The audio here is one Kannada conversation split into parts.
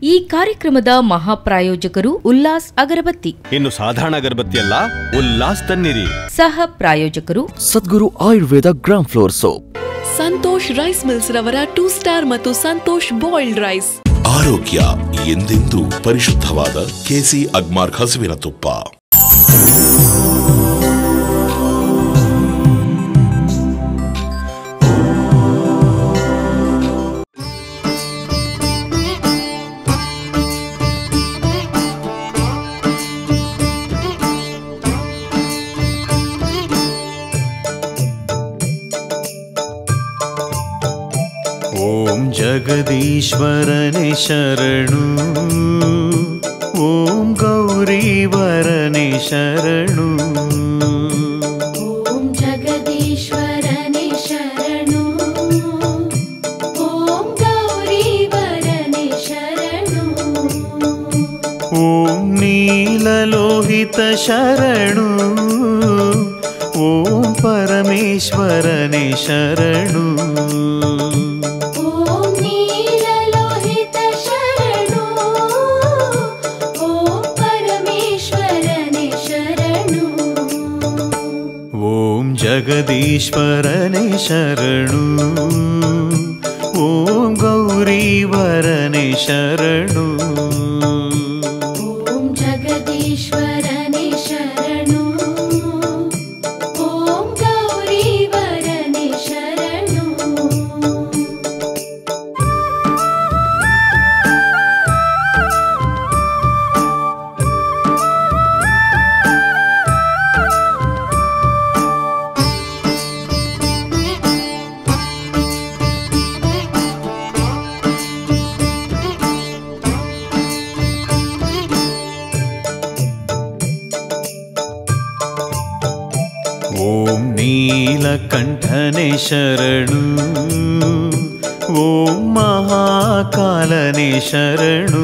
ಈ ಕಾರ್ಯಕ್ರಮದ ಮಹಾಪ್ರಾಯೋಜಕರು ಉಲ್ಲಾಸ್ ಅಗರಬತ್ತಿ. ಇನ್ನು ಸಾಧಾರಣ ಅಗರಬತ್ತಿ ಅಲ್ಲ, ಉಲ್ಲಾಸ್ ತನ್ನಿರಿ. ಸಹ ಪ್ರಾಯೋಜಕರು Sadguru Ayurveda gram flour soap. Santosh rice mills ರವರ 2 ಸ್ಟಾರ್ ಮತ್ತು ಸಂತೋಷ್ ಬಾಯ್ಲ್ಡ್ ರೈಸ್. ಆರೋಗ್ಯ ಎಂದೆಂದೂ ಪರಿಶುದ್ಧವಾದ ಕೆಸಿ ಅಗ್ಮಾರ್ಕ್ ಹಸುವಿನ ತುಪ್ಪ. ಓಂ ಜಗದೀಶ್ವರನೇ ಶರಣು, ಓಂ ಗೌರೀವರನೇ ಶರಣು. ಓಂ ಜಗದೀಶ್ವರನೇ ಶರಣು, ಓಂ ಗೌರೀವರನೇ ಶರಣು. ಓಂ ನೀಲಲೋಹಿತ ಶರಣು, ಓಂ ಪರಮೇಶ್ವರನೇ ಶರಣು. ಜಗದೀಶ್ವರನೇ ಶರಣು, ಓಂ ಗೌರೀವರನೇ ಶರಣು. ಓಂ ಜಗದೀಶ್ವರನೇ ಶರಣು, ಓಂ ಗೌರೀವರನೇ ಶರಣು. ಓಂ ನೀಲಕಂಠನೇ ಶರಣು, ಓಂ ಮಹಾಕಾಲನೇ ಶರಣು.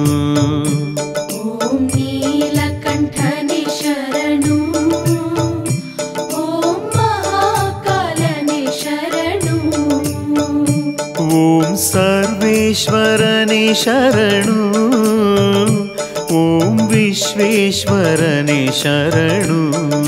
ಓಂ ನೀಲಕಂಠನೇ ಶರಣು, ಓಂ ಮಹಾಕಾಲನೇ ಶರಣು. ಓಂ ಸರ್ವೇಶ್ವರನೇ ಶರಣು, ಓಂ ವಿಶ್ವೇಶ್ವರನೇ ಶರಣು.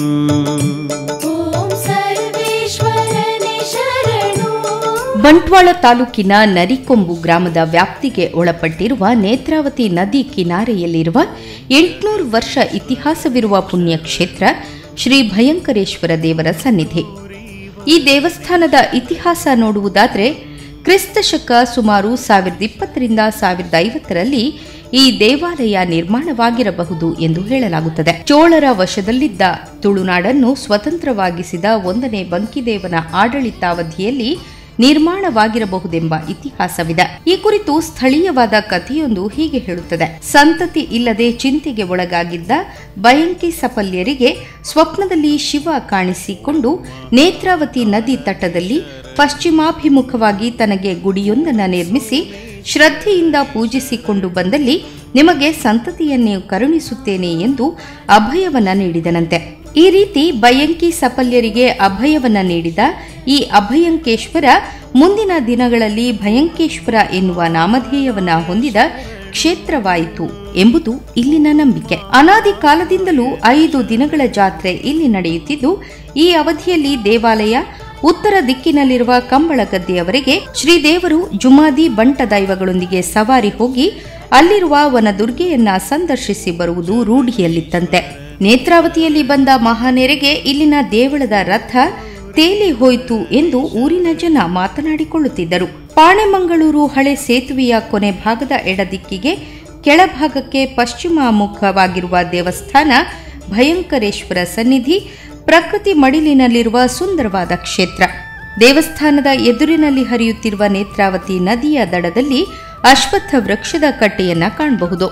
ಬಂಟ್ವಾಳ ತಾಲೂಕಿನ ನರಿಕೊಂಬು ಗ್ರಾಮದ ವ್ಯಾಪ್ತಿಗೆ ಒಳಪಟ್ಟಿರುವ ನೇತ್ರಾವತಿ ನದಿ ಕಿನಾರೆಯಲ್ಲಿರುವ 800 ವರ್ಷ ಇತಿಹಾಸವಿರುವ ಪುಣ್ಯಕ್ಷೇತ್ರ ಶ್ರೀ ಭಯಂಕರೇಶ್ವರ ದೇವರ ಸನ್ನಿಧಿ. ಈ ದೇವಸ್ಥಾನದ ಇತಿಹಾಸ ನೋಡುವುದಾದರೆ ಕ್ರಿಸ್ತಶಕ ಸುಮಾರು 1020ರಿಂದ 1050ರಲ್ಲಿ ಈ ದೇವಾಲಯ ನಿರ್ಮಾಣವಾಗಿರಬಹುದು ಎಂದು ಹೇಳಲಾಗುತ್ತದೆ. ಚೋಳರ ವಶದಲ್ಲಿದ್ದ ತುಳುನಾಡನ್ನು ಸ್ವತಂತ್ರವಾಗಿಸಿದ 1ನೇ ಬಂಕಿದೇವನ ಆಡಳಿತಾವಧಿಯಲ್ಲಿ ನಿರ್ಮಾಣವಾಗಿರಬಹುದೆಂಬ ಇತಿಹಾಸವಿದೆ. ಈ ಕುರಿತು ಸ್ಥಳೀಯವಾದ ಕಥೆಯೊಂದು ಹೀಗೆ ಹೇಳುತ್ತದೆ. ಸಂತತಿ ಇಲ್ಲದೆ ಚಿಂತೆಗೆ ಒಳಗಾಗಿದ್ದ ಬಯಂಕಿ ಸಪಲ್ಯರಿಗೆ ಸ್ವಪ್ನದಲ್ಲಿ ಶಿವ ಕಾಣಿಸಿಕೊಂಡು ನೇತ್ರಾವತಿ ನದಿ ತಟದಲ್ಲಿ ಪಶ್ಚಿಮಾಭಿಮುಖವಾಗಿ ತನಗೆ ಗುಡಿಯೊಂದನ್ನು ನಿರ್ಮಿಸಿ ಶ್ರದ್ಧೆಯಿಂದ ಪೂಜಿಸಿಕೊಂಡು ಬಂದಲ್ಲಿ ನಿಮಗೆ ಸಂತತಿಯನ್ನೇ ಕರುಣಿಸುತ್ತೇನೆ ಎಂದು ಅಭಯವನ್ನ ನೀಡಿದನಂತೆ. ಈ ರೀತಿ ಬಯಂಕಿ ಸಪಲ್ಯರಿಗೆ ಅಭಯವನ್ನ ನೀಡಿದ ಈ ಅಭಯಂಕೇಶ್ವರ ಮುಂದಿನ ದಿನಗಳಲ್ಲಿ ಭಯಂಕೇಶ್ವರ ಎನ್ನುವ ನಾಮಧೇಯವನ್ನ ಹೊಂದಿದ ಕ್ಷೇತ್ರವಾಯಿತು ಎಂಬುದು ಇಲ್ಲಿನ ನಂಬಿಕೆ. ಅನಾದಿ ಕಾಲದಿಂದಲೂ 5 ದಿನಗಳ ಜಾತ್ರೆ ಇಲ್ಲಿ ನಡೆಯುತ್ತಿದ್ದು, ಈ ಅವಧಿಯಲ್ಲಿ ದೇವಾಲಯ ಉತ್ತರ ದಿಕ್ಕಿನಲ್ಲಿರುವ ಕಂಬಳಗದ್ದೆಯವರೆಗೆ ಶ್ರೀದೇವರು ಜುಮಾದಿ ಬಂಟ ದೈವಗಳೊಂದಿಗೆ ಸವಾರಿ ಹೋಗಿ ಅಲ್ಲಿರುವ ವನದುರ್ಗೆಯನ್ನ ಸಂದರ್ಶಿಸಿ ಬರುವುದು ರೂಢಿಯಲ್ಲಿತ್ತಂತೆ. ನೇತ್ರಾವತಿಯಲ್ಲಿ ಬಂದ ಮಹಾನೆರೆಗೆ ಇಲ್ಲಿನ ದೇವಳದ ರಥ ತೇಲಿ ಹೋಯಿತು ಎಂದು ಊರಿನ ಜನ ಮಾತನಾಡಿಕೊಳ್ಳುತ್ತಿದ್ದರು. ಪಾಣೆಮಂಗಳೂರು ಹಳೆ ಸೇತುವೆಯ ಕೊನೆ ಭಾಗದ ಎಡದಿಕ್ಕಿಗೆ ಕೆಳಭಾಗಕ್ಕೆ ಪಶ್ಚಿಮಾಮುಖವಾಗಿರುವ ದೇವಸ್ಥಾನ ಭಯಂಕರೇಶ್ವರ ಸನ್ನಿಧಿ ಪ್ರಕೃತಿ ಮಡಿಲಿನಲ್ಲಿರುವ ಸುಂದರವಾದ ಕ್ಷೇತ್ರ. ದೇವಸ್ಥಾನದ ಎದುರಿನಲ್ಲಿ ಹರಿಯುತ್ತಿರುವ ನೇತ್ರಾವತಿ ನದಿಯ ದಡದಲ್ಲಿ ಅಶ್ವತ್ಥ ವೃಕ್ಷದ ಕಟ್ಟೆಯನ್ನ ಕಾಣಬಹುದು.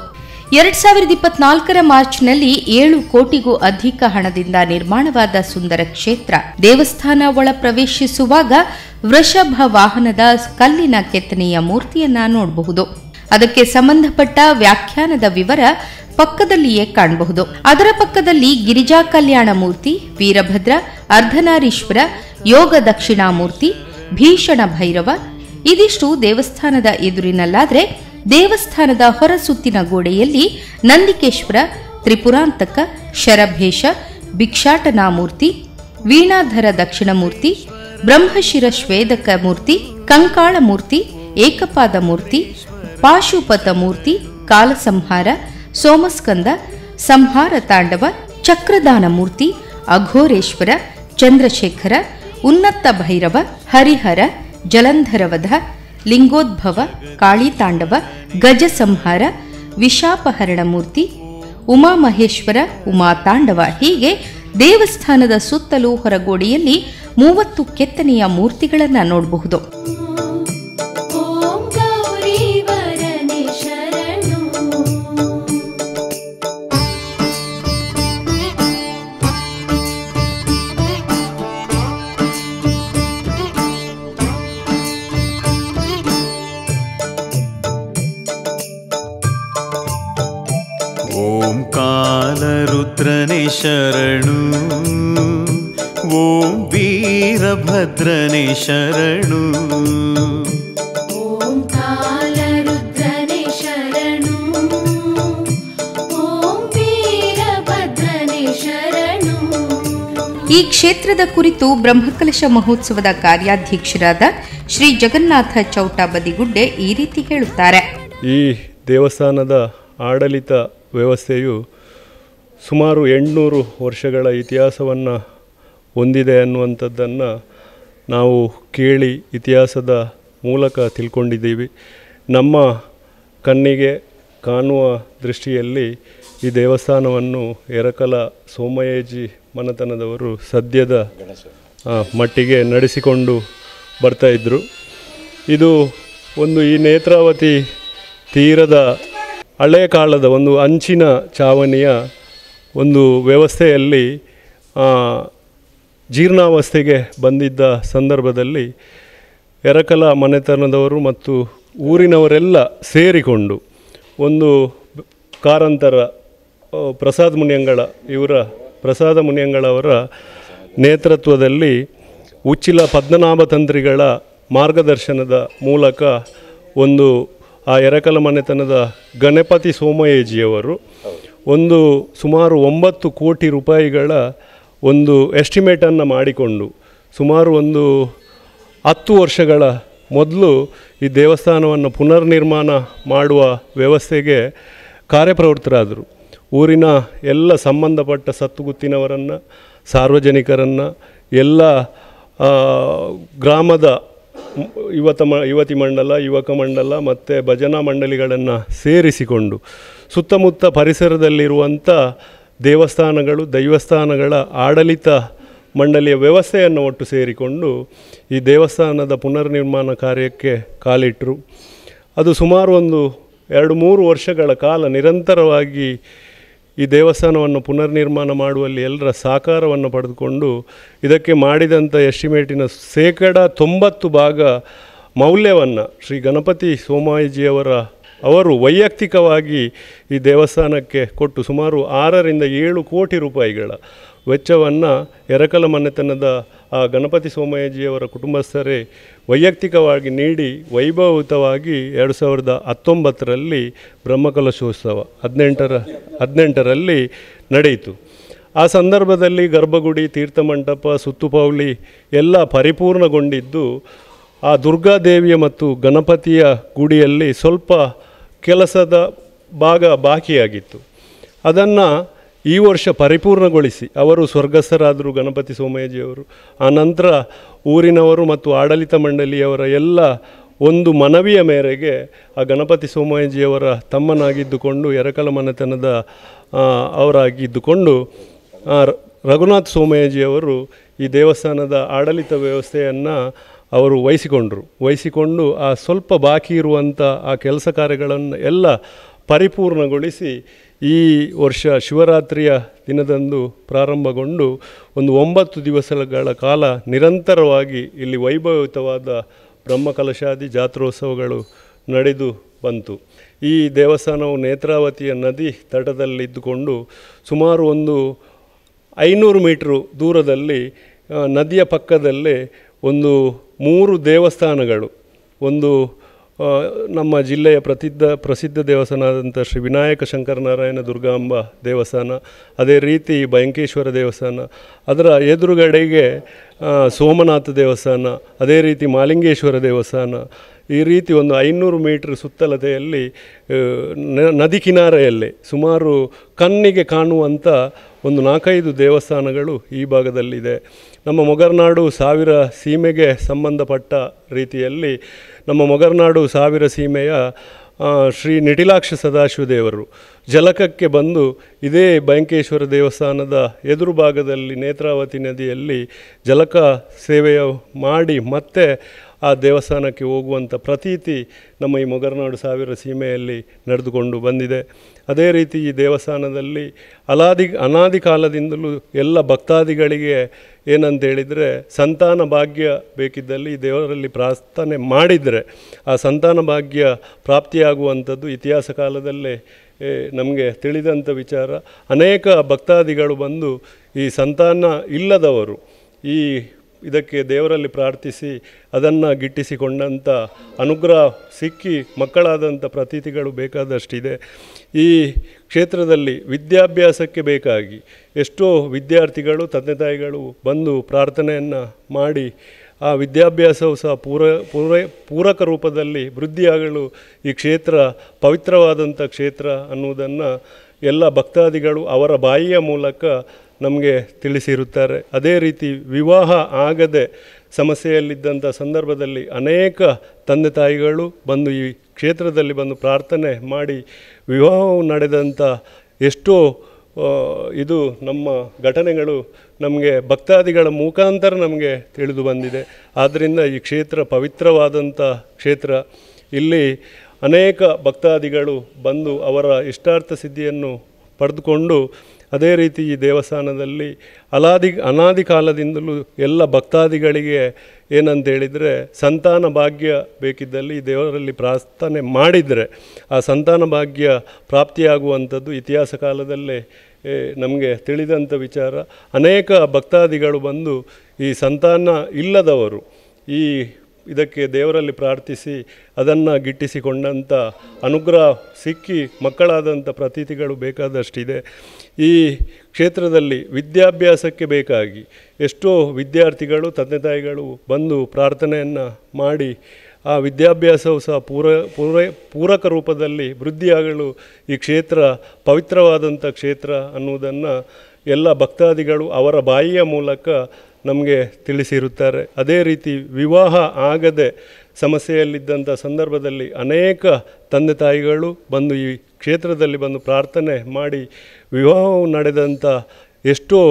2024ರ ಮಾರ್ಚ್ನಲ್ಲಿ 7 ಕೋಟಿಗೂ ಅಧಿಕ ಹಣದಿಂದ ನಿರ್ಮಾಣವಾದ ಸುಂದರ ಕ್ಷೇತ್ರ. ದೇವಸ್ಥಾನ ಒಳ ಪ್ರವೇಶಿಸುವಾಗ ವೃಷಭ ವಾಹನದ ಕಲ್ಲಿನ ಕೆತ್ತನೆಯ ಮೂರ್ತಿಯನ್ನ ನೋಡಬಹುದು. ಅದಕ್ಕೆ ಸಂಬಂಧಪಟ್ಟ ವ್ಯಾಖ್ಯಾನದ ವಿವರ ಪಕ್ಕದಲ್ಲಿಯೇ ಕಾಣಬಹುದು. ಅದರ ಪಕ್ಕದಲ್ಲಿ ಗಿರಿಜಾ ಕಲ್ಯಾಣ ಮೂರ್ತಿ, ವೀರಭದ್ರ, ಅರ್ಧನಾರೀಶ್ವರ, ಯೋಗ ದಕ್ಷಿಣಾಮೂರ್ತಿ, ಭೀಷಣ ಭೈರವ ಇದಿಷ್ಟು ದೇವಸ್ಥಾನದ ಎದುರಿನಲ್ಲಾದರೆ ದೇವಸ್ಥಾನದ ಹೊರಸುತ್ತಿನ ಗೋಡೆಯಲ್ಲಿ ನಂದಿಕೇಶ್ವರ, ತ್ರಿಪುರಾಂತಕ, ಶರಭೇಷ, ಭಿಕ್ಷಾಟನಾಮೂರ್ತಿ, ವೀಣಾಧರ ದಕ್ಷಿಣಮೂರ್ತಿ, ಬ್ರಹ್ಮಶಿರ ಶ್ವೇದಕ ಮೂರ್ತಿ, ಕಂಕಾಳ ಮೂರ್ತಿ, ಏಕಪಾದ ಮೂರ್ತಿ, ಪಾಶುಪತ ಮೂರ್ತಿ, ಕಾಲಸಂಹಾರ, ಸೋಮಸ್ಕಂದ, ಸಂಹಾರ ತಾಂಡವ, ಚಕ್ರದಾನ ಮೂರ್ತಿ, ಅಘೋರೇಶ್ವರ, ಚಂದ್ರಶೇಖರ, ಉನ್ನತ ಭೈರವ, ಹರಿಹರ, ಜಲಂಧರವಧ, ಲಿಂಗೋದ್ಭವ, ಕಾಳಿತಾಂಡವ, ಗಜ ಸಂಹಾರ, ವಿಷಾಪಹರಣ ಮೂರ್ತಿ, ಉಮಾಮಹೇಶ್ವರ, ಉಮಾತಾಂಡವ ಹೀಗೆ ದೇವಸ್ಥಾನದ ಸುತ್ತಲೂ ಹೊರಗೋಡೆಯಲ್ಲಿ 30 ಕೆತ್ತನೆಯ ಮೂರ್ತಿಗಳನ್ನು ನೋಡಬಹುದು. ಓಂ ಗೌರಿ ವರನೆ ಶರಣು. ಓಂ ಕಾಲರುದ್ರನೆ ಶರಣು. ಓಂ ವೀರಭದ್ರನೆ ಶರಣು. ಓಂ ಕಾಲರುದ್ರನೆ ಶರಣು. ಓಂ ವೀರಭದ್ರನೆ ಶರಣು. ಈ ಕ್ಷೇತ್ರದ ಕುರಿತು ಬ್ರಹ್ಮಕಲಶ ಮಹೋತ್ಸವದ ಕಾರ್ಯಾಧ್ಯಕ್ಷರಾದ ಶ್ರೀ ಜಗನ್ನಾಥ ಚೌಟ ಬದಿಗುಡ್ಡೆ ಈ ರೀತಿ ಹೇಳುತ್ತಾರೆ. ಈ ದೇವಸ್ಥಾನದ ಆಡಳಿತ ವ್ಯವಸ್ಥೆಯು ಸುಮಾರು 800 ವರ್ಷಗಳ ಇತಿಹಾಸವನ್ನು ಹೊಂದಿದೆ ಅನ್ನುವಂಥದ್ದನ್ನು ನಾವು ಕೇಳಿ ಇತಿಹಾಸದ ಮೂಲಕ ತಿಳ್ಕೊಂಡಿದ್ದೀವಿ. ನಮ್ಮ ಕಣ್ಣಿಗೆ ಕಾಣುವ ದೃಷ್ಟಿಯಲ್ಲಿ ಈ ದೇವಸ್ಥಾನವನ್ನು ಎರಕಲ ಸೋಮಯಾಜಿ ಮನೆತನದವರು ಸದ್ಯದ ಮಟ್ಟಿಗೆ ನಡೆಸಿಕೊಂಡು ಬರ್ತಾಯಿದ್ರು. ಇದು ಒಂದು ಈ ನೇತ್ರಾವತಿ ತೀರದ ಹಳೆಯ ಕಾಲದ ಒಂದು ಅಂಚಿನ ಚಾವಣಿಯ ಒಂದು ವ್ಯವಸ್ಥೆಯಲ್ಲಿ ಜೀರ್ಣಾವಸ್ಥೆಗೆ ಬಂದಿದ್ದ ಸಂದರ್ಭದಲ್ಲಿ ಎರಕಲ ಮನೆತನದವರು ಮತ್ತು ಊರಿನವರೆಲ್ಲ ಸೇರಿಕೊಂಡು ಒಂದು ಕಾರಂತರ ಪ್ರಸಾದ ಮುನಿಯಂಗಳವರ ನೇತೃತ್ವದಲ್ಲಿ ಉಚ್ಚಿಲ ಪದ್ಮನಾಭ ತಂತ್ರಿಗಳ ಮಾರ್ಗದರ್ಶನದ ಮೂಲಕ ಒಂದು ಆ ಎರಕಲ ಮನೆತನದ ಗಣಪತಿ ಸೋಮಯಾಜಿಯವರು ಒಂದು ಸುಮಾರು 9 ಕೋಟಿ ರೂಪಾಯಿಗಳ ಒಂದು ಎಸ್ಟಿಮೇಟನ್ನು ಮಾಡಿಕೊಂಡು ಸುಮಾರು ಒಂದು 10 ವರ್ಷಗಳ ಮೊದಲು ಈ ದೇವಸ್ಥಾನವನ್ನು ಪುನರ್ನಿರ್ಮಾಣ ಮಾಡುವ ವ್ಯವಸ್ಥೆಗೆ ಕಾರ್ಯಪ್ರವೃತ್ತರಾದರು. ಊರಿನ ಎಲ್ಲ ಸಂಬಂಧಪಟ್ಟ ಸತ್ತುಗುತ್ತಿನವರನ್ನು, ಸಾರ್ವಜನಿಕರನ್ನು, ಎಲ್ಲ ಗ್ರಾಮದ ಯುವತಿ ಮಂಡಲ, ಯುವಕ ಮಂಡಲ ಮತ್ತು ಭಜನಾ ಮಂಡಳಿಗಳನ್ನು ಸೇರಿಸಿಕೊಂಡು ಸುತ್ತಮುತ್ತ ಪರಿಸರದಲ್ಲಿರುವಂಥ ದೇವಸ್ಥಾನಗಳು, ದೈವಸ್ಥಾನಗಳ ಆಡಳಿತ ಮಂಡಳಿಯ ವ್ಯವಸ್ಥೆಯನ್ನು ಒಟ್ಟು ಸೇರಿಕೊಂಡು ಈ ದೇವಸ್ಥಾನದ ಪುನರ್ನಿರ್ಮಾಣ ಕಾರ್ಯಕ್ಕೆ ಕಾಲಿಟ್ಟರು. ಅದು ಸುಮಾರು ಒಂದು 2-3 ವರ್ಷಗಳ ಕಾಲ ನಿರಂತರವಾಗಿ ಈ ದೇವಸ್ಥಾನವನ್ನು ಪುನರ್ನಿರ್ಮಾಣ ಮಾಡುವಲ್ಲಿ ಎಲ್ಲರ ಸಹಕಾರವನ್ನು ಪಡೆದುಕೊಂಡು ಇದಕ್ಕೆ ಮಾಡಿದಂಥ ಎಸ್ಟಿಮೇಟಿನ 90% ಮೌಲ್ಯವನ್ನು ಶ್ರೀ ಗಣಪತಿ ಸೋಮಯಾಜಿಯವರು ವೈಯಕ್ತಿಕವಾಗಿ ಈ ದೇವಸ್ಥಾನಕ್ಕೆ ಕೊಟ್ಟು ಸುಮಾರು 6-7 ಕೋಟಿ ರೂಪಾಯಿಗಳ ವೆಚ್ಚವನ್ನು ಎರಕಲ ಮನೆತನದ ಆ ಗಣಪತಿ ಸೋಮಯಾಜಿಯವರ ಕುಟುಂಬಸ್ಥರೇ ವೈಯಕ್ತಿಕವಾಗಿ ನೀಡಿ ವೈಭವಯುತವಾಗಿ 2019ರಲ್ಲಿ ಬ್ರಹ್ಮಕಲಶೋತ್ಸವ 18ರಲ್ಲಿ ನಡೆಯಿತು. ಆ ಸಂದರ್ಭದಲ್ಲಿ ಗರ್ಭಗುಡಿ, ತೀರ್ಥಮಂಟಪ, ಸುತ್ತುಪೌಳಿ ಎಲ್ಲ ಪರಿಪೂರ್ಣಗೊಂಡಿದ್ದು ಆ ದುರ್ಗಾದೇವಿಯ ಮತ್ತು ಗಣಪತಿಯ ಗುಡಿಯಲ್ಲಿ ಸ್ವಲ್ಪ ಕೆಲಸದ ಭಾಗ ಬಾಕಿಯಾಗಿತ್ತು. ಅದನ್ನು ಈ ವರ್ಷ ಪರಿಪೂರ್ಣಗೊಳಿಸಿ ಅವರು ಸ್ವರ್ಗಸ್ಥರಾದರು ಗಣಪತಿ ಸೋಮಯಾಜಿಯವರು. ಆ ನಂತರ ಊರಿನವರು ಮತ್ತು ಆಡಳಿತ ಮಂಡಳಿಯವರ ಎಲ್ಲ ಒಂದು ಮನವಿಯ ಮೇರೆಗೆ ಆ ಗಣಪತಿ ಸೋಮಯಾಜಿಯವರ ತಮ್ಮನಾಗಿದ್ದುಕೊಂಡು ಎರಕಲ ಮನೆತನದ ಅವರಾಗಿದ್ದುಕೊಂಡು ರಘುನಾಥ್ ಸೋಮಯಾಜಿಯವರು ಈ ದೇವಸ್ಥಾನದ ಆಡಳಿತ ವ್ಯವಸ್ಥೆಯನ್ನು ಅವರು ವಹಿಸಿಕೊಂಡು ಆ ಸ್ವಲ್ಪ ಬಾಕಿ ಇರುವಂಥ ಆ ಕೆಲಸ ಕಾರ್ಯಗಳನ್ನು ಎಲ್ಲ ಪರಿಪೂರ್ಣಗೊಳಿಸಿ ಈ ವರ್ಷ ಶಿವರಾತ್ರಿಯ ದಿನದಂದು ಪ್ರಾರಂಭಗೊಂಡು ಒಂದು 9 ದಿವಸಗಳ ಕಾಲ ನಿರಂತರವಾಗಿ ಇಲ್ಲಿ ವೈಭವಯುತವಾದ ಬ್ರಹ್ಮಕಲಶಾದಿ ಜಾತ್ರೋತ್ಸವಗಳು ನಡೆದು ಬಂತು. ಈ ದೇವಸ್ಥಾನವು ನೇತ್ರಾವತಿಯ ನದಿ ತಟದಲ್ಲಿದ್ದುಕೊಂಡು ಸುಮಾರು ಒಂದು 500 ಮೀಟ್ರು ದೂರದಲ್ಲಿ ನದಿಯ ಪಕ್ಕದಲ್ಲೇ ಒಂದು 3 ದೇವಸ್ಥಾನಗಳು, ಒಂದು ನಮ್ಮ ಜಿಲ್ಲೆಯ ಪ್ರಸಿದ್ಧ ದೇವಸ್ಥಾನವಾದಂಥ ಶ್ರೀ ವಿನಾಯಕ ಶಂಕರನಾರಾಯಣ ದುರ್ಗಾಂಬ ದೇವಸ್ಥಾನ, ಅದೇ ರೀತಿ ಬಯಂಕೇಶ್ವರ ದೇವಸ್ಥಾನ, ಅದರ ಎದುರುಗಡೆಗೆ ಸೋಮನಾಥ ದೇವಸ್ಥಾನ, ಅದೇ ರೀತಿ ಮಾಲಿಂಗೇಶ್ವರ ದೇವಸ್ಥಾನ, ಈ ರೀತಿ ಒಂದು 500 ಮೀಟರ್ ಸುತ್ತಳತೆಯಲ್ಲಿ ನದಿ ಕಿನಾರೆಯಲ್ಲೇ ಸುಮಾರು ಕಣ್ಣಿಗೆ ಕಾಣುವಂಥ ಒಂದು 4-5 ದೇವಸ್ಥಾನಗಳು ಈ ಭಾಗದಲ್ಲಿದೆ. ನಮ್ಮ ಮೊಗರ್ನಾಡು ಸಾವಿರ ಸೀಮೆಗೆ ಸಂಬಂಧಪಟ್ಟ ರೀತಿಯಲ್ಲಿ ನಮ್ಮ ಮೊಗರ್ನಾಡು ಸಾವಿರ ಸೀಮೆಯ ಶ್ರೀ ನಿಟಿಲಾಕ್ಷ ಸದಾಶಿವ ದೇವರು ಜಲಕಕ್ಕೆ ಬಂದು ಇದೇ ಬಯಂಕೇಶ್ವರ ದೇವಸ್ಥಾನದ ಎದುರು ಭಾಗದಲ್ಲಿ ನೇತ್ರಾವತಿ ನದಿಯಲ್ಲಿ ಜಲಕ ಸೇವೆಯ ಮಾಡಿ ಮತ್ತೆ ಆ ದೇವಸ್ಥಾನಕ್ಕೆ ಹೋಗುವಂಥ ಪ್ರತೀತಿ ನಮ್ಮ ಈ ಮೊಗರ್ನಾಡು ಸಾವಿರ ಸೀಮೆಯಲ್ಲಿ ನಡೆದುಕೊಂಡು ಬಂದಿದೆ. ಅದೇ ರೀತಿ ಈ ದೇವಸ್ಥಾನದಲ್ಲಿ ಅನಾದಿ ಕಾಲದಿಂದಲೂ ಎಲ್ಲ ಭಕ್ತಾದಿಗಳಿಗೆ ಏನಂತೇಳಿದರೆ ಸಂತಾನ ಭಾಗ್ಯ ಬೇಕಿದ್ದಲ್ಲಿ ಈ ದೇವರಲ್ಲಿ ಪ್ರಾರ್ಥನೆ ಮಾಡಿದರೆ ಆ ಸಂತಾನ ಭಾಗ್ಯ ಪ್ರಾಪ್ತಿಯಾಗುವಂಥದ್ದು ಇತಿಹಾಸ ಕಾಲದಲ್ಲೇ ನಮಗೆ ತಿಳಿದಂಥ ವಿಚಾರ. ಅನೇಕ ಭಕ್ತಾದಿಗಳು ಬಂದು ಈ ಸಂತಾನ ಇಲ್ಲದವರು ಇದಕ್ಕೆ ದೇವರಲ್ಲಿ ಪ್ರಾರ್ಥಿಸಿ ಅದನ್ನು ಗಿಟ್ಟಿಸಿಕೊಂಡಂಥ ಅನುಗ್ರಹ ಸಿಕ್ಕಿ ಮಕ್ಕಳಾದಂಥ ಪ್ರತೀತಿಗಳು ಬೇಕಾದಷ್ಟಿದೆ. ಈ ಕ್ಷೇತ್ರದಲ್ಲಿ ವಿದ್ಯಾಭ್ಯಾಸಕ್ಕೆ ಬೇಕಾಗಿ ಎಷ್ಟೋ ವಿದ್ಯಾರ್ಥಿಗಳು ತಂದೆ ತಾಯಿಗಳು ಬಂದು ಪ್ರಾರ್ಥನೆಯನ್ನು ಮಾಡಿ ಆ ವಿದ್ಯಾಭ್ಯಾಸವು ಸಹ ಪೂರಕ ರೂಪದಲ್ಲಿ ವೃದ್ಧಿಯಾಗಲು ಈ ಕ್ಷೇತ್ರ ಪವಿತ್ರವಾದಂಥ ಕ್ಷೇತ್ರ ಅನ್ನುವುದನ್ನು ಎಲ್ಲ ಭಕ್ತಾದಿಗಳು ಅವರ ಬಾಯಿಯ ಮೂಲಕ ನಮಗೆ ತಿಳಿಸಿರುತ್ತಾರೆ. ಅದೇ ರೀತಿ ವಿವಾಹ ಆಗದೆ ಸಮಸ್ಯೆಯಲ್ಲಿದ್ದಂಥ ಸಂದರ್ಭದಲ್ಲಿ ಅನೇಕ ತಂದೆ ತಾಯಿಗಳು ಬಂದು ಈ ಕ್ಷೇತ್ರದಲ್ಲಿ ಬಂದು ಪ್ರಾರ್ಥನೆ ಮಾಡಿ ವಿವಾಹವು ನಡೆದಂಥ ಎಷ್ಟೋ ಇದು ನಮ್ಮ ಘಟನೆಗಳು ನಮಗೆ ಭಕ್ತಾದಿಗಳ ಮುಖಾಂತರ ನಮಗೆ ತಿಳಿದು ಬಂದಿದೆ. ಆದ್ದರಿಂದ ಈ ಕ್ಷೇತ್ರ ಪವಿತ್ರವಾದಂಥ ಕ್ಷೇತ್ರ. ಇಲ್ಲಿ ಅನೇಕ ಭಕ್ತಾದಿಗಳು ಬಂದು ಅವರ ಇಷ್ಟಾರ್ಥ ಸಿದ್ಧಿಯನ್ನು ಪಡೆದುಕೊಂಡು ಅದೇ ರೀತಿ ಈ ದೇವಸ್ಥಾನದಲ್ಲಿ ಅನಾದಿ ಕಾಲದಿಂದಲೂ ಎಲ್ಲ ಭಕ್ತಾದಿಗಳಿಗೆ ಏನಂತೇಳಿದರೆ ಸಂತಾನ ಭಾಗ್ಯ ಬೇಕಿದ್ದಲ್ಲಿ ಈ ದೇವರಲ್ಲಿ ಪ್ರಾರ್ಥನೆ ಮಾಡಿದರೆ ಆ ಸಂತಾನ ಭಾಗ್ಯ ಪ್ರಾಪ್ತಿಯಾಗುವಂಥದ್ದು ಇತಿಹಾಸ ಕಾಲದಲ್ಲೇ ನಮಗೆ ತಿಳಿದಂಥ ವಿಚಾರ. ಅನೇಕ ಭಕ್ತಾದಿಗಳು ಬಂದು ಈ ಸಂತಾನ ಇಲ್ಲದವರು ಇದಕ್ಕೆ ದೇವರಲ್ಲಿ ಪ್ರಾರ್ಥಿಸಿ ಅದನ್ನು ಗಿಟ್ಟಿಸಿಕೊಂಡಂಥ ಅನುಗ್ರಹ ಸಿಕ್ಕಿ ಮಕ್ಕಳಾದಂಥ ಪ್ರತೀತಿಗಳು ಬೇಕಾದಷ್ಟಿದೆ. ಈ ಕ್ಷೇತ್ರದಲ್ಲಿ ವಿದ್ಯಾಭ್ಯಾಸಕ್ಕೆ ಬೇಕಾಗಿ ಎಷ್ಟೋ ವಿದ್ಯಾರ್ಥಿಗಳು ತಂದೆ ತಾಯಿಗಳು ಬಂದು ಪ್ರಾರ್ಥನೆಯನ್ನು ಮಾಡಿ ಆ ವಿದ್ಯಾಭ್ಯಾಸವು ಸಹ ಪೂರಕ ರೂಪದಲ್ಲಿ ವೃದ್ಧಿಯಾಗಲು ಈ ಕ್ಷೇತ್ರ ಪವಿತ್ರವಾದಂಥ ಕ್ಷೇತ್ರ ಅನ್ನುವುದನ್ನು ಎಲ್ಲ ಭಕ್ತಾದಿಗಳು ಅವರ ಬಾಯಿಯ ಮೂಲಕ ನಮಗೆ ತಿಳಿಸಿರುತ್ತಾರೆ. ಅದೇ ರೀತಿ ವಿವಾಹ ಆಗದೆ ಸಮಸ್ಯೆಯಲ್ಲಿದ್ದಂಥ ಸಂದರ್ಭದಲ್ಲಿ ಅನೇಕ ತಂದೆ ತಾಯಿಗಳು ಬಂದು ಈ ಕ್ಷೇತ್ರದಲ್ಲಿ ಬಂದು ಪ್ರಾರ್ಥನೆ ಮಾಡಿ ವಿವಾಹವು ನಡೆದಂಥ ಎಷ್ಟೋ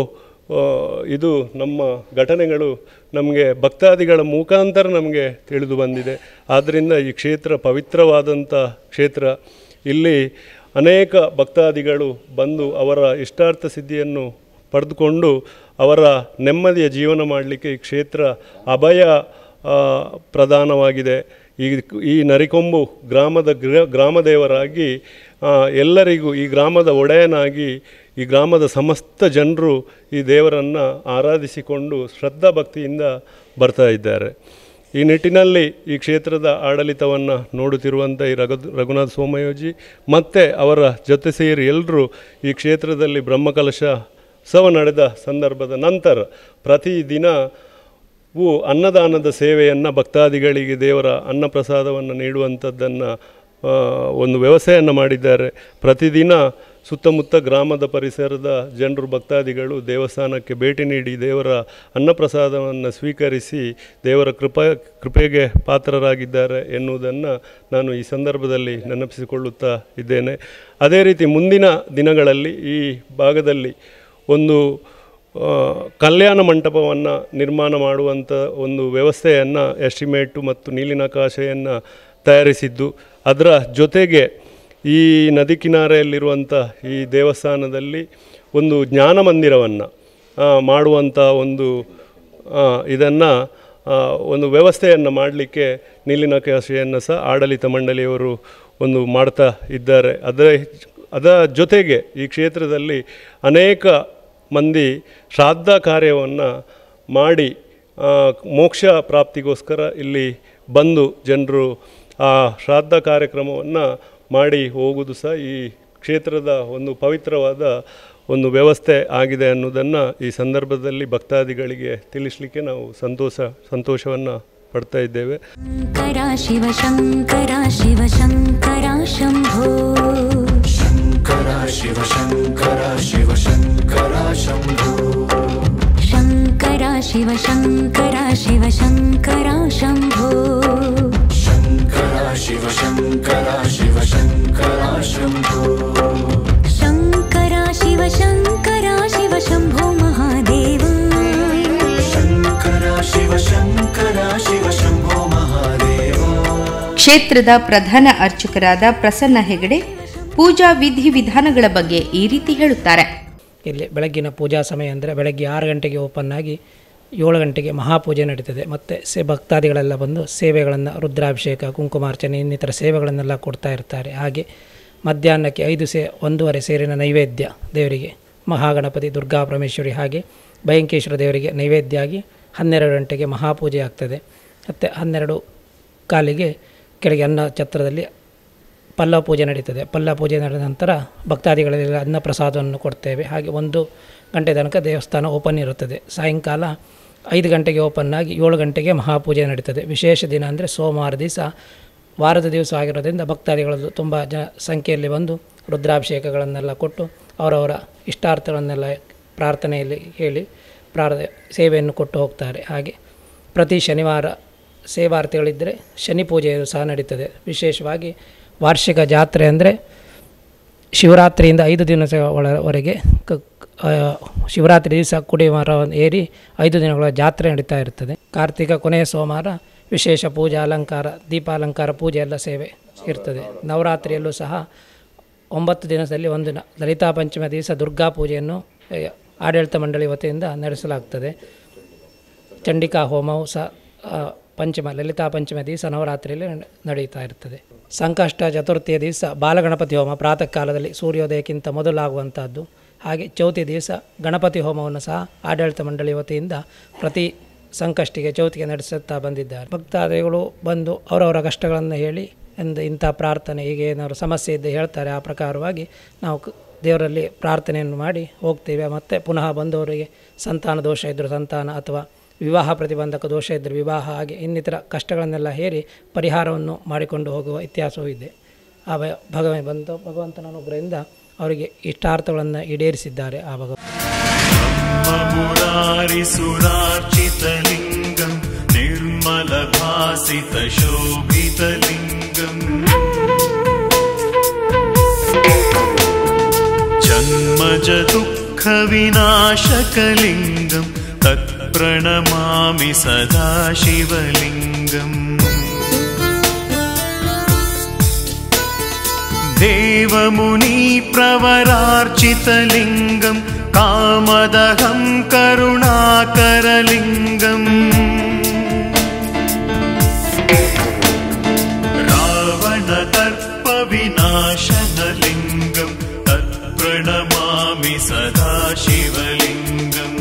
ಇದು ನಮ್ಮ ಘಟನೆಗಳು ನಮಗೆ ಭಕ್ತಾದಿಗಳ ಮುಖಾಂತರ ನಮಗೆ ತಿಳಿದು ಬಂದಿದೆ. ಆದ್ದರಿಂದ ಈ ಕ್ಷೇತ್ರ ಪವಿತ್ರವಾದಂಥ ಕ್ಷೇತ್ರ. ಇಲ್ಲಿ ಅನೇಕ ಭಕ್ತಾದಿಗಳು ಬಂದು ಅವರ ಇಷ್ಟಾರ್ಥ ಸಿದ್ಧಿಯನ್ನು ಪಡೆದುಕೊಂಡು ಅವರ ನೆಮ್ಮದಿಯ ಜೀವನ ಮಾಡಲಿಕ್ಕೆ ಈ ಕ್ಷೇತ್ರ ಅಭಯ ಪ್ರಧಾನವಾಗಿದೆ. ಈ ನರಿಕೊಂಬು ಗ್ರಾಮದೇವರಾಗಿ ಎಲ್ಲರಿಗೂ ಈ ಗ್ರಾಮದ ಒಡೆಯನಾಗಿ ಈ ಗ್ರಾಮದ ಸಮಸ್ತ ಜನರು ಈ ದೇವರನ್ನು ಆರಾಧಿಸಿಕೊಂಡು ಶ್ರದ್ಧಾ ಭಕ್ತಿಯಿಂದ ಬರ್ತಾ ಇದ್ದಾರೆ. ಈ ನಿಟ್ಟಿನಲ್ಲಿ ಈ ಕ್ಷೇತ್ರದ ಆಡಳಿತವನ್ನು ನೋಡುತ್ತಿರುವಂಥ ಈ ರಘುನಾಥ ಸೋಮಯೋಜಿ ಮತ್ತು ಅವರ ಜೊತೆ ಸೇರಿ ಎಲ್ಲರೂ ಈ ಕ್ಷೇತ್ರದಲ್ಲಿ ಬ್ರಹ್ಮಕಲಶ ನಡೆದ ಸಂದರ್ಭದ ನಂತರ ಪ್ರತಿದಿನವೂ ಅನ್ನದಾನದ ಸೇವೆಯನ್ನು ಭಕ್ತಾದಿಗಳಿಗೆ ದೇವರ ಅನ್ನಪ್ರಸಾದವನ್ನು ನೀಡುವಂಥದ್ದನ್ನು ಒಂದು ವ್ಯವಸ್ಥೆಯನ್ನು ಮಾಡಿದ್ದಾರೆ. ಪ್ರತಿದಿನ ಸುತ್ತಮುತ್ತ ಗ್ರಾಮದ ಪರಿಸರದ ಜನರು ಭಕ್ತಾದಿಗಳು ದೇವಸ್ಥಾನಕ್ಕೆ ಭೇಟಿ ನೀಡಿ ದೇವರ ಅನ್ನಪ್ರಸಾದವನ್ನು ಸ್ವೀಕರಿಸಿ ದೇವರ ಕೃಪೆಗೆ ಪಾತ್ರರಾಗಿದ್ದಾರೆ ಎನ್ನುವುದನ್ನು ನಾನು ಈ ಸಂದರ್ಭದಲ್ಲಿ ನೆನಪಿಸಿಕೊಳ್ಳುತ್ತಾ ಇದ್ದೇನೆ. ಅದೇ ರೀತಿ ಮುಂದಿನ ದಿನಗಳಲ್ಲಿ ಈ ಭಾಗದಲ್ಲಿ ಒಂದು ಕಲ್ಯಾಣ ಮಂಟಪವನ್ನು ನಿರ್ಮಾಣ ಮಾಡುವಂಥ ಒಂದು ವ್ಯವಸ್ಥೆಯನ್ನು ಎಸ್ಟಿಮೇಟು ಮತ್ತು ನೀಲಿನಕಾಶೆಯನ್ನು ತಯಾರಿಸಿದ್ದು, ಅದರ ಜೊತೆಗೆ ಈ ನದಿ ಕಿನಾರೆಯಲ್ಲಿರುವಂಥ ಈ ದೇವಸ್ಥಾನದಲ್ಲಿ ಒಂದು ಜ್ಞಾನ ಮಂದಿರವನ್ನು ಮಾಡುವಂಥ ಒಂದು ವ್ಯವಸ್ಥೆಯನ್ನು ಮಾಡಲಿಕ್ಕೆ ನೀಲಿನಕಾಶೆಯನ್ನು ಸಹ ಆಡಳಿತ ಮಂಡಳಿಯವರು ಮಾಡ್ತಾ ಇದ್ದಾರೆ. ಅದರ ಜೊತೆಗೆ ಈ ಕ್ಷೇತ್ರದಲ್ಲಿ ಅನೇಕ ಮಂದಿ ಶ್ರಾದ್ದ ಕಾರ್ಯವನ್ನು ಮಾಡಿ ಮೋಕ್ಷ ಪ್ರಾಪ್ತಿಗೋಸ್ಕರ ಇಲ್ಲಿ ಬಂದು ಜನರು ಆ ಶ್ರಾದ್ದ ಕಾರ್ಯಕ್ರಮವನ್ನು ಮಾಡಿ ಹೋಗುವುದು ಸಹ ಈ ಕ್ಷೇತ್ರದ ಒಂದು ಪವಿತ್ರವಾದ ಒಂದು ವ್ಯವಸ್ಥೆ ಆಗಿದೆ ಅನ್ನೋದನ್ನು ಈ ಸಂದರ್ಭದಲ್ಲಿ ಭಕ್ತಾದಿಗಳಿಗೆ ತಿಳಿಸಲಿಕ್ಕೆ ನಾವು ಸಂತೋಷವನ್ನು ಪಡ್ತಾ ಇದ್ದೇವೆ. ಶಿವ ಶಂಕರ ಶಿವ ಶಂಕರ ಶಂಭೋ ಶಂಕರ ಶಿವ ಶಂಕರ ಶಿವ ಶಂಕರ ಶಂಭೋ ಶಂಕರ ಶಿವ ಶಂಕರ ಶಿವ ಶಂಕರ ಶಂಭೋ ಶಂಕರ ಶಿವ ಶಂಕರ ಶಿವ ಶಂಕರ ಶಂಭೋ ಶಂಕರ ಶಿವ ಶಂಕರ ಶಿವ ಶಂಭೋ ಮಹಾದೇವ ಶಂಕರ ಶಿವ ಶಂಕರ ಶಿವ ಶಂಭೋ ಮಹಾದೇವ. ಕ್ಷೇತ್ರದ ಪ್ರಧಾನ ಅರ್ಚಕರಾದ ಪ್ರಸನ್ನ ಹೆಗಡೆ ಪೂಜಾ ವಿಧಿವಿಧಾನಗಳ ಬಗ್ಗೆ ಈ ರೀತಿ ಹೇಳುತ್ತಾರೆ. ಇಲ್ಲಿ ಬೆಳಗ್ಗಿನ ಪೂಜಾ ಸಮಯ ಅಂದರೆ ಬೆಳಗ್ಗೆ 6 ಗಂಟೆಗೆ ಓಪನ್ ಆಗಿ 7 ಗಂಟೆಗೆ ಮಹಾಪೂಜೆ ನಡೀತದೆ. ಮತ್ತು ಭಕ್ತಾದಿಗಳೆಲ್ಲ ಬಂದು ಸೇವೆಗಳನ್ನು ರುದ್ರಾಭಿಷೇಕ, ಕುಂಕುಮಾರ್ಚನೆ ಇನ್ನಿತರ ಸೇವೆಗಳನ್ನೆಲ್ಲ ಕೊಡ್ತಾ ಇರ್ತಾರೆ. ಹಾಗೆ ಮಧ್ಯಾಹ್ನಕ್ಕೆ 1:30 ಸೇರಿನ ನೈವೇದ್ಯ ದೇವರಿಗೆ, ಮಹಾಗಣಪತಿ, ದುರ್ಗಾ ಪರಮೇಶ್ವರಿ ಹಾಗೆ ಭಯಂಕೇಶ್ವರ ದೇವರಿಗೆ ನೈವೇದ್ಯ ಆಗಿ 12 ಗಂಟೆಗೆ ಮಹಾಪೂಜೆ ಆಗ್ತದೆ. ಮತ್ತು 12:15 ಕೆಳಗೆ ಅನ್ನ ಛತ್ರದಲ್ಲಿ ಪಲ್ಲವ ಪೂಜೆ ನಡೀತದೆ. ಪಲ್ಲವ ಪೂಜೆ ನಡೆದ ನಂತರ ಭಕ್ತಾದಿಗಳೆಲ್ಲ ಅನ್ನ ಪ್ರಸಾದವನ್ನು ಕೊಡ್ತೇವೆ. ಹಾಗೆ 1 ಗಂಟೆ ತನಕ ದೇವಸ್ಥಾನ ಓಪನ್ ಇರುತ್ತದೆ. ಸಾಯಂಕಾಲ 5 ಗಂಟೆಗೆ ಓಪನ್ ಆಗಿ 7 ಗಂಟೆಗೆ ಮಹಾಪೂಜೆ ನಡೀತದೆ. ವಿಶೇಷ ದಿನ ಅಂದರೆ ಸೋಮವಾರ ದಿವಸ, ವಾರದ ದಿವಸ ಆಗಿರೋದ್ರಿಂದ ಭಕ್ತಾದಿಗಳು ತುಂಬ ಸಂಖ್ಯೆಯಲ್ಲಿ ಬಂದು ರುದ್ರಾಭಿಷೇಕಗಳನ್ನೆಲ್ಲ ಕೊಟ್ಟು ಅವರವರ ಇಷ್ಟಾರ್ಥಗಳನ್ನೆಲ್ಲ ಪ್ರಾರ್ಥನೆಯಲ್ಲಿ ಹೇಳಿ ಸೇವೆಯನ್ನು ಕೊಟ್ಟು ಹೋಗ್ತಾರೆ. ಹಾಗೆ ಪ್ರತಿ ಶನಿವಾರ ಸೇವಾರ್ಥಿಗಳಿದ್ದರೆ ಶನಿ ಪೂಜೆಯು ಸಹ ನಡೀತದೆ. ವಿಶೇಷವಾಗಿ ವಾರ್ಷಿಕ ಜಾತ್ರೆ ಅಂದರೆ ಶಿವರಾತ್ರಿಯಿಂದ 5 ದಿನಗಳವರೆಗೆ ಶಿವರಾತ್ರಿ ದಿವಸ ಕುಡಿ ಮರವನ್ನು ಏರಿ 5 ದಿನಗಳ ಜಾತ್ರೆ ನಡೀತಾ ಇರ್ತದೆ. ಕಾರ್ತಿಕ ಕೊನೆಯ ಸೋಮವಾರ ವಿಶೇಷ ಪೂಜಾ ಅಲಂಕಾರ, ದೀಪಾಲಂಕಾರ ಪೂಜೆ ಎಲ್ಲ ಸೇವೆ ಇರ್ತದೆ. ನವರಾತ್ರಿಯಲ್ಲೂ ಸಹ 9 ದಿನದಲ್ಲಿ 1 ದಿನ ಲಲಿತಾ ಪಂಚಮ ದಿವಸ ದುರ್ಗಾ ಪೂಜೆಯನ್ನು ಆಡಳಿತ ಮಂಡಳಿ ವತಿಯಿಂದ ನಡೆಸಲಾಗ್ತದೆ. ಚಂಡಿಕಾ ಹೋಮವು ಸಹ ಲಲಿತಾ ಪಂಚಮ ದಿವಸ ನವರಾತ್ರಿಯಲ್ಲಿ ನಡೆಯುತ್ತಾ ಇರ್ತದೆ. ಸಂಕಷ್ಟ ಚತುರ್ಥಿಯ ದಿವಸ ಬಾಲಗಣಪತಿ ಹೋಮ ಪ್ರಾತಃ ಕಾಲದಲ್ಲಿ ಸೂರ್ಯೋದಯಕ್ಕಿಂತ ಮೊದಲಾಗುವಂಥದ್ದು. ಹಾಗೆ ಚೌತಿ ದಿವಸ ಗಣಪತಿ ಹೋಮವನ್ನು ಸಹ ಆಡಳಿತ ಮಂಡಳಿ ವತಿಯಿಂದ ಪ್ರತಿ ಸಂಕಷ್ಟಿಗೆ ಚೌತಿಗೆ ನಡೆಸುತ್ತಾ ಬಂದಿದ್ದಾರೆ. ಭಕ್ತಾದಿಗಳು ಬಂದು ಅವರವರ ಕಷ್ಟಗಳನ್ನು ಹೇಳಿ ಇಂಥ ಪ್ರಾರ್ಥನೆ, ಹೀಗೆ ಏನಾದ್ರು ಸಮಸ್ಯೆ ಇದ್ದರೆ ಹೇಳ್ತಾರೆ. ಆ ಪ್ರಕಾರವಾಗಿ ನಾವು ದೇವರಲ್ಲಿ ಪ್ರಾರ್ಥನೆಯನ್ನು ಮಾಡಿ ಹೋಗ್ತೇವೆ. ಮತ್ತು ಪುನಃ ಬಂದವರಿಗೆ ಸಂತಾನ ದೋಷ ಇದ್ದರೂ ಸಂತಾನ, ಅಥವಾ ವಿವಾಹ ಪ್ರತಿಬಂಧಕ ದೋಷ ಇದ್ದರೆ ವಿವಾಹ, ಹಾಗೆ ಇನ್ನಿತರ ಕಷ್ಟಗಳನ್ನೆಲ್ಲ ಹೇರಿ ಪರಿಹಾರವನ್ನು ಮಾಡಿಕೊಂಡು ಹೋಗುವ ಇತಿಹಾಸವೂ ಇದೆ. ಆ ಭಗವಂತನ ಅನುಗ್ರಹದಿಂದ ಅವರಿಗೆ ಇಷ್ಟಾರ್ಥಗಳನ್ನು ಈಡೇರಿಸಿದ್ದಾರೆ. ಆ ಮುರಾರಿಸುರಾರ್ಚಿತಲಿಂಗಂ ನಿರ್ಮಲ ಭಾಸಿತ ಶೋಭಿತಲಿಂಗಂ ಜನ್ಮಜ ದುಃಖ ವಿನಾಶಕಲಿಂಗಂ ತತ್ ಪ್ರಣಮಾಮಿ ಸದಾ ಶಿವಲಿಂಗಂ ದೇವಮುನಿ ಪ್ರವರಾರ್ಚಿತಲಿಂಗಂ ಕಾಮದಹಂ ಕರುಣಾಕರಲಿಂಗಂ ರಾವಣದರ್ಪ ವಿನಾಶನಲಿಂಗಂ ತತ್ ಪ್ರಣಮಾಮಿ ಸದಾ ಶಿವಲಿಂಗಂ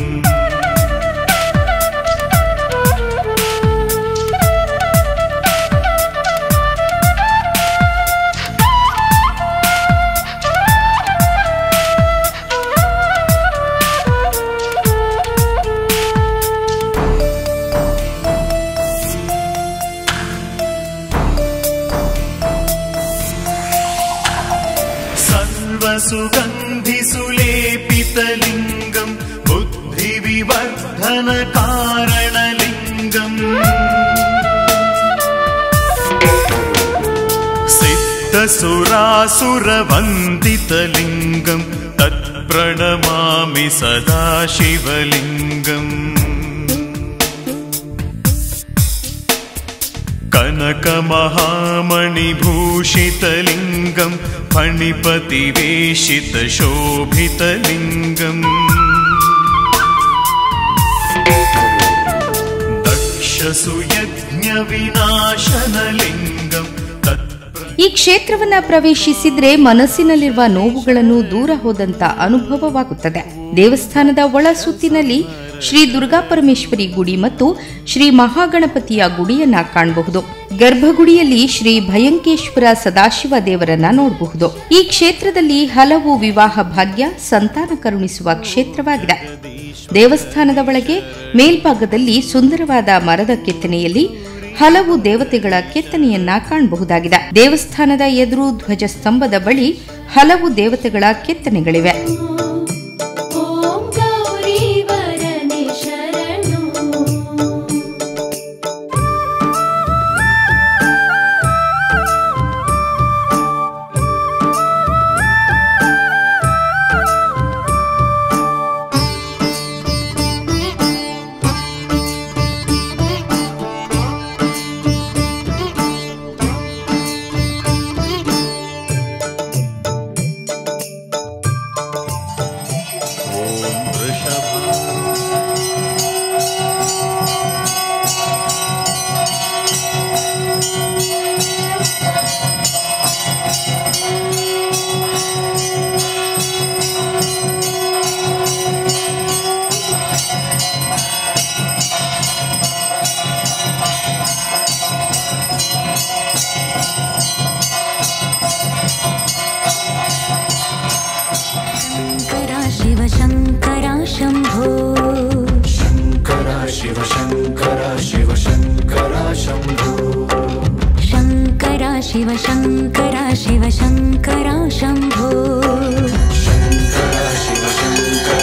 सुगन्धिसुलेपितलिङ्गं बुद्धिविवर्धनकारणलिङ्गम् सिद्धसुरासुरवन्दितलिङ्गं तत्प्रणमामि सदा शिवलिङ्गम् कनकमहामणिभूषितलिङ्गं फणिपतिवेशितशोभितलिङ्गम् दक्षसुयज्ञविनाशनलिङ्गं ಈ ಕ್ಷೇತ್ರವನ್ನ ಪ್ರವೇಶಿಸಿದ್ರೆ ಮನಸ್ಸಿನಲ್ಲಿರುವ ನೋವುಗಳನ್ನು ದೂರ ಹೋದಂತ ಅನುಭವವಾಗುತ್ತದೆ. ದೇವಸ್ಥಾನದ ಒಳ ಸುತ್ತಿನಲ್ಲಿ ಶ್ರೀ ದುರ್ಗಾಪರಮೇಶ್ವರಿ ಗುಡಿ ಮತ್ತು ಶ್ರೀ ಮಹಾಗಣಪತಿಯ ಗುಡಿಯನ್ನ ಕಾಣಬಹುದು. ಗರ್ಭಗುಡಿಯಲ್ಲಿ ಶ್ರೀ ಭಯಂಕೇಶ್ವರ ಸದಾಶಿವ ದೇವರನ್ನ ನೋಡಬಹುದು. ಈ ಕ್ಷೇತ್ರದಲ್ಲಿ ಹಲವು ವಿವಾಹ ಭಾಗ್ಯ, ಸಂತಾನ ಕರುಣಿಸುವ ಕ್ಷೇತ್ರವಾಗಿದೆ. ದೇವಸ್ಥಾನದ ಒಳಗೆ ಮೇಲ್ಭಾಗದಲ್ಲಿ ಸುಂದರವಾದ ಮರದ ಕೆತ್ತನೆಯಲ್ಲಿ ಹಲವು ದೇವತೆಗಳ ಕೆತ್ತನೆಯನ್ನ ಕಾಣಬಹುದಾಗಿದೆ. ದೇವಸ್ಥಾನದ ಎದುರು ಧ್ವಜಸ್ತಂಭದ ಬಳಿ ಹಲವು ದೇವತೆಗಳ ಕೆತ್ತನೆಗಳಿವೆ. शिव शङ्करा शिव शङ्करा शम्भो शङ्करा शिव शङ्करा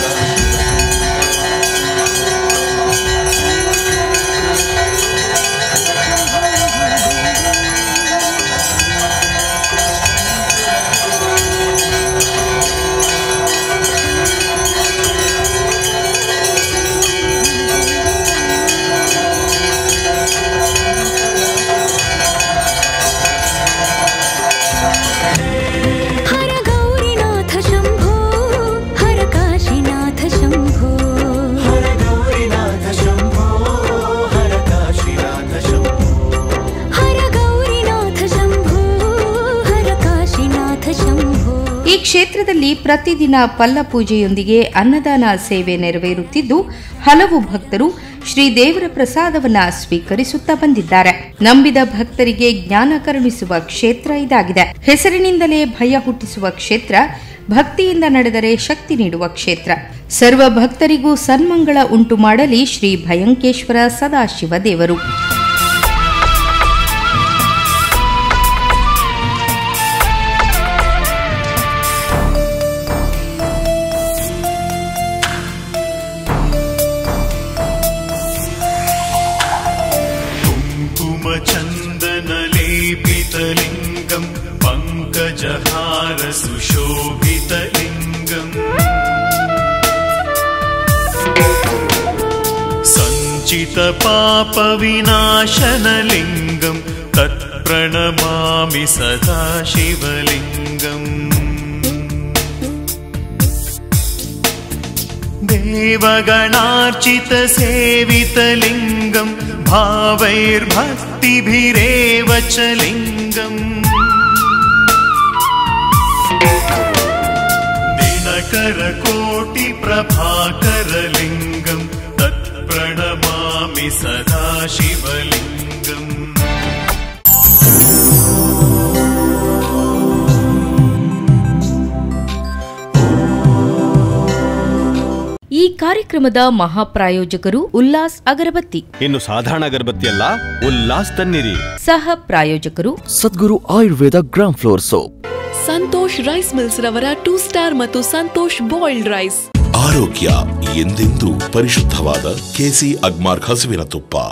ಈ ಕ್ಷೇತ್ರದಲ್ಲಿ ಪ್ರತಿದಿನ ಪಲ್ಲ ಪೂಜೆಯೊಂದಿಗೆ ಅನ್ನದಾನ ಸೇವೆ ನೆರವೇರುತ್ತಿದ್ದು ಹಲವು ಭಕ್ತರು ಶ್ರೀ ದೇವರ ಪ್ರಸಾದವನ್ನ ಸ್ವೀಕರಿಸುತ್ತಾ ಬಂದಿದ್ದಾರೆ. ನಂಬಿದ ಭಕ್ತರಿಗೆ ಜ್ಞಾನ ಕರುಣಿಸುವ ಕ್ಷೇತ್ರ ಇದಾಗಿದೆ. ಹೆಸರಿನಿಂದಲೇ ಭಯ ಹುಟ್ಟಿಸುವ ಕ್ಷೇತ್ರ, ಭಕ್ತಿಯಿಂದ ನಡೆದರೆ ಶಕ್ತಿ ನೀಡುವ ಕ್ಷೇತ್ರ. ಸರ್ವ ಭಕ್ತರಿಗೂ ಸನ್ಮಂಗಳ ಉಂಟು ಮಾಡಲಿ ಶ್ರೀ ಭಯಂಕೇಶ್ವರ ಸದಾಶಿವ ದೇವರು. चन्दनलेपितलिङ्गम् पङ्कजहार सुशोभितलिङ्गम् सञ्चितपापविनाशनलिङ्गम् तत्प्रणमामि सदा शिवलिङ्गम् देवगणार्चितसेवितलिङ्गम् भावैर्भक्तिभिरेव च लिङ्गम् दिनकरकोटिप्रभाकरलिङ्गम् तत्प्रणमामि सदा शिवलिङ्गम् ಈ ಕಾರ್ಯಕ್ರಮದ ಮಹಾಪ್ರಾಯೋಜಕರು ಉಲ್ಲಾಸ್ ಅಗರಬತ್ತಿ. ಇನ್ನು ಸಾಧಾರಣ ಅಗರಬತ್ತಿ ಅಲ್ಲ, ಉಲ್ಲಾಸ್ ತನ್ನಿರಿ. ಸಹ ಪ್ರಾಯೋಜಕರು Sadguru Ayurveda gram flour soap. Santosh rice mills ರವರ 2 ಸ್ಟಾರ್ ಮತ್ತು ಸಂತೋಷ್ ಬಾಯ್ಲ್ಡ್ ರೈಸ್. ಆರೋಗ್ಯ ಎಂದೆಂದೂ ಪರಿಶುದ್ಧವಾದ ಕೆಸಿ ಅಗ್ಮಾರ್ಕ್ ಹಸುವಿನ ತುಪ್ಪ.